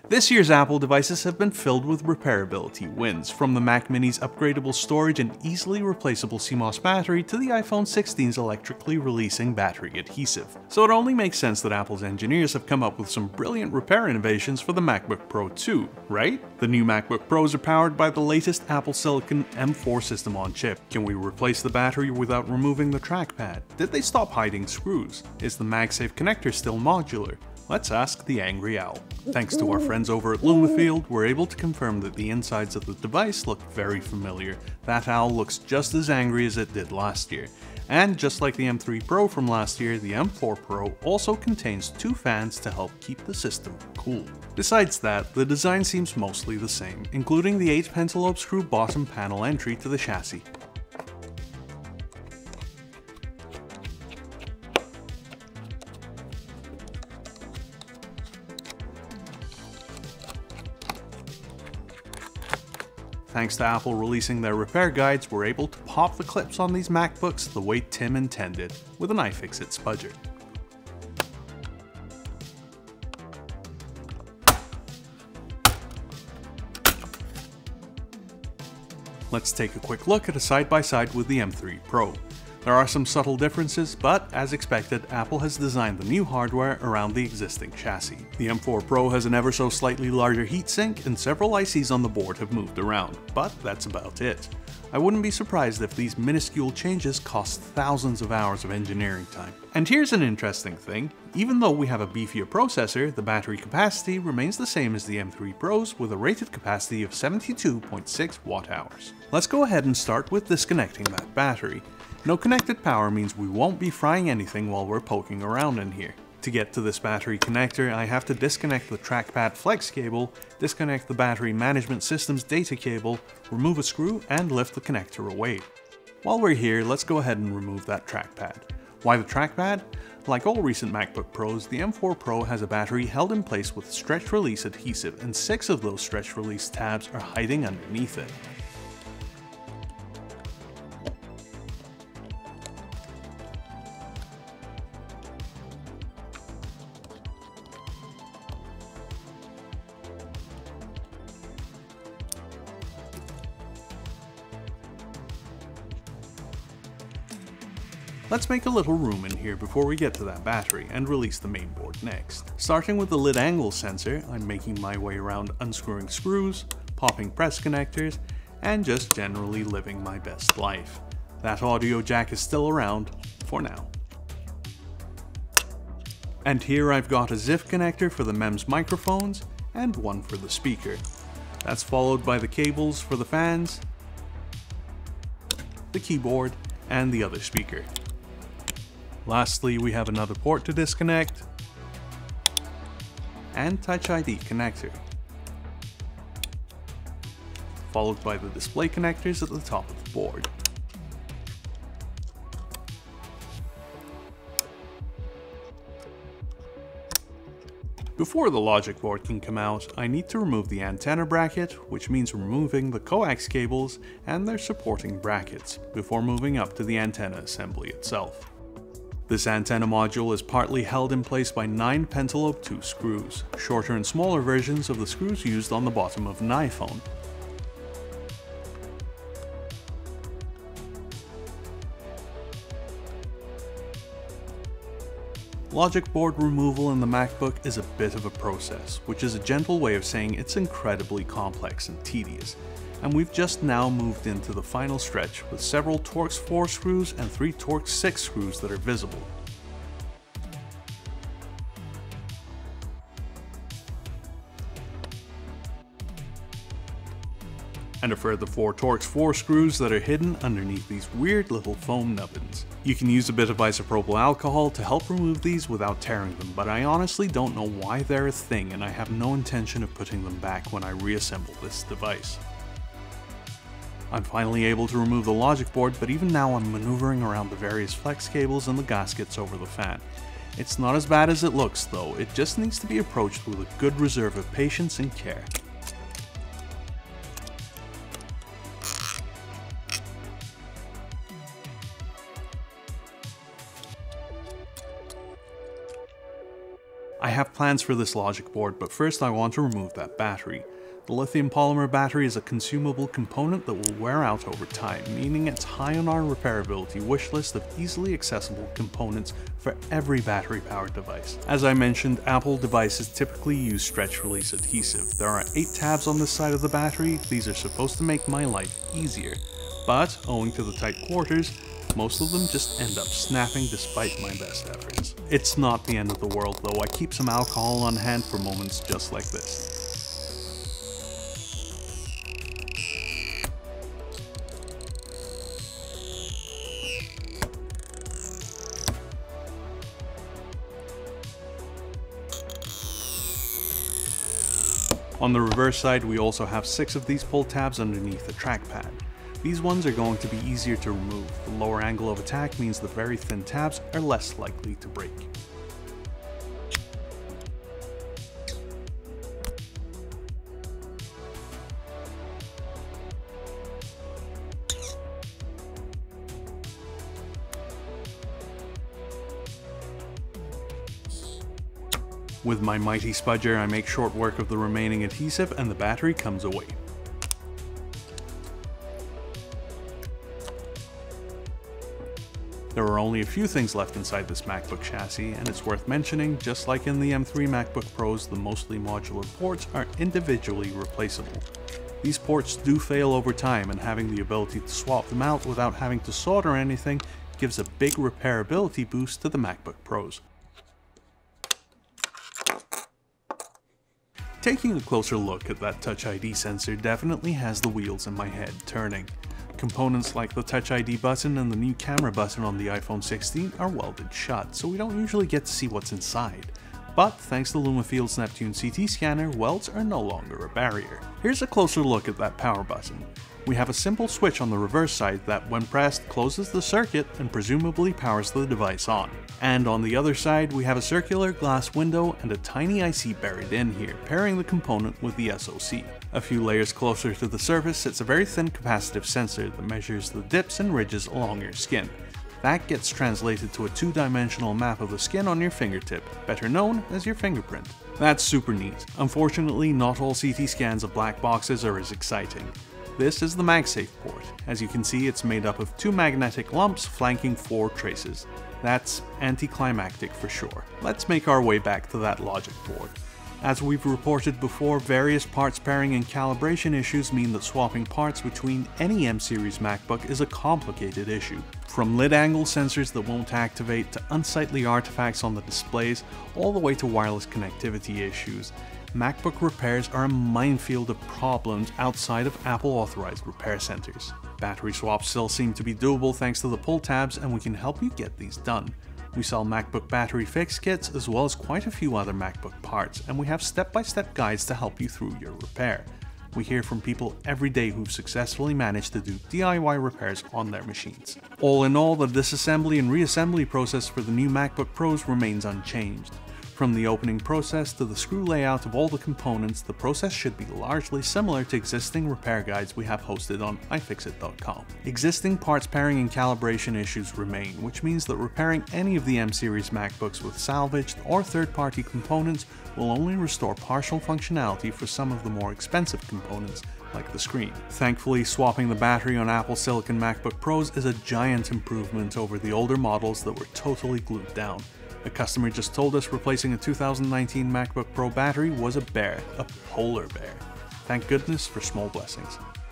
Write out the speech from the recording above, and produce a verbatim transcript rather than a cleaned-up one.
This year's Apple devices have been filled with repairability wins, from the Mac Mini's upgradable storage and easily replaceable C MOS battery to the iPhone sixteen's electrically releasing battery adhesive. So it only makes sense that Apple's engineers have come up with some brilliant repair innovations for the MacBook Pro too, right? The new MacBook Pros are powered by the latest Apple Silicon M four system on chip. Can we replace the battery without removing the trackpad? Did they stop hiding screws? Is the MagSafe connector still modular? Let's ask the angry owl. Thanks to our friends over at Lumafield, we're able to confirm that the insides of the device look very familiar. That owl looks just as angry as it did last year. And just like the M three Pro from last year, the M four Pro also contains two fans to help keep the system cool. Besides that, the design seems mostly the same, including the eight pentalobe screw bottom panel entry to the chassis. Thanks to Apple releasing their repair guides, we're able to pop the clips on these MacBooks the way Tim intended, with an iFixit spudger. Let's take a quick look at a side-by-side with the M three Pro. There are some subtle differences, but as expected, Apple has designed the new hardware around the existing chassis. The M four Pro has an ever so slightly larger heatsink, and several I Cs on the board have moved around, but that's about it. I wouldn't be surprised if these minuscule changes cost thousands of hours of engineering time. And here's an interesting thing, even though we have a beefier processor, the battery capacity remains the same as the M three Pros with a rated capacity of seventy-two point six watt hours. Let's go ahead and start with disconnecting that battery. No connected power means we won't be frying anything while we're poking around in here. To get to this battery connector, I have to disconnect the trackpad flex cable, disconnect the battery management system's data cable, remove a screw, and lift the connector away. While we're here, let's go ahead and remove that trackpad. Why the trackpad? Like all recent MacBook Pros, the M four Pro has a battery held in place with stretch release adhesive, and six of those stretch release tabs are hiding underneath it. Let's make a little room in here before we get to that battery and release the mainboard next. Starting with the lid angle sensor, I'm making my way around unscrewing screws, popping press connectors, and just generally living my best life. That audio jack is still around, for now. And here I've got a Z I F connector for the M E M S microphones, and one for the speaker. That's followed by the cables for the fans, the keyboard, and the other speaker. Lastly, we have another port to disconnect, and Touch I D connector, followed by the display connectors at the top of the board. Before the logic board can come out, I need to remove the antenna bracket, which means removing the coax cables and their supporting brackets, before moving up to the antenna assembly itself. This antenna module is partly held in place by nine pentalobe two screws, shorter and smaller versions of the screws used on the bottom of an iPhone. Logic board removal in the MacBook is a bit of a process, which is a gentle way of saying it's incredibly complex and tedious. And we've just now moved into the final stretch with several Torx four screws and three Torx six screws that are visible. And a further four Torx four screws that are hidden underneath these weird little foam nubbins. You can use a bit of isopropyl alcohol to help remove these without tearing them, but I honestly don't know why they're a thing, and I have no intention of putting them back when I reassemble this device. I'm finally able to remove the logic board, but even now I'm maneuvering around the various flex cables and the gaskets over the fan. It's not as bad as it looks though, it just needs to be approached with a good reserve of patience and care. I have plans for this logic board, but first I want to remove that battery. The lithium polymer battery is a consumable component that will wear out over time, meaning it's high on our repairability wish list of easily accessible components for every battery-powered device. As I mentioned, Apple devices typically use stretch release adhesive. There are eight tabs on this side of the battery. These are supposed to make my life easier, but owing to the tight quarters, most of them just end up snapping despite my best efforts. It's not the end of the world though. I keep some alcohol on hand for moments just like this. On the reverse side, we also have six of these pull tabs underneath the trackpad. These ones are going to be easier to remove. The lower angle of attack means the very thin tabs are less likely to break. With my mighty spudger, I make short work of the remaining adhesive and the battery comes away. There are only a few things left inside this MacBook chassis, and it's worth mentioning, just like in the M three MacBook Pros, the mostly modular ports are individually replaceable. These ports do fail over time, and having the ability to swap them out without having to solder anything gives a big repairability boost to the MacBook Pros. Taking a closer look at that Touch I D sensor definitely has the wheels in my head turning. Components like the Touch I D button and the new camera button on the iPhone sixteen are welded shut, so we don't usually get to see what's inside. But thanks to Lumafield's Neptune C T scanner, welds are no longer a barrier. Here's a closer look at that power button. We have a simple switch on the reverse side that, when pressed, closes the circuit and presumably powers the device on. And on the other side, we have a circular glass window and a tiny I C buried in here, pairing the component with the S O C. A few layers closer to the surface sits a very thin capacitive sensor that measures the dips and ridges along your skin. That gets translated to a two-dimensional map of the skin on your fingertip, better known as your fingerprint. That's super neat. Unfortunately, not all C T scans of black boxes are as exciting. This is the MagSafe port. As you can see, it's made up of two magnetic lumps flanking four traces. That's anticlimactic for sure. Let's make our way back to that logic board. As we've reported before, various parts pairing and calibration issues mean that swapping parts between any M series MacBook is a complicated issue. From lid angle sensors that won't activate to unsightly artifacts on the displays, all the way to wireless connectivity issues, MacBook repairs are a minefield of problems outside of Apple authorized repair centers. Battery swaps still seem to be doable thanks to the pull tabs, and we can help you get these done. We sell MacBook battery fix kits as well as quite a few other MacBook parts, and we have step-by-step guides to help you through your repair. We hear from people every day who've successfully managed to do D I Y repairs on their machines. All in all, the disassembly and reassembly process for the new MacBook Pros remains unchanged. From the opening process to the screw layout of all the components, the process should be largely similar to existing repair guides we have hosted on i fixit dot com. Existing parts pairing and calibration issues remain, which means that repairing any of the M series MacBooks with salvaged or third-party components will only restore partial functionality for some of the more expensive components, like the screen. Thankfully, swapping the battery on Apple Silicon MacBook Pros is a giant improvement over the older models that were totally glued down. A customer just told us replacing a two thousand nineteen MacBook Pro battery was a bear, a polar bear. Thank goodness for small blessings.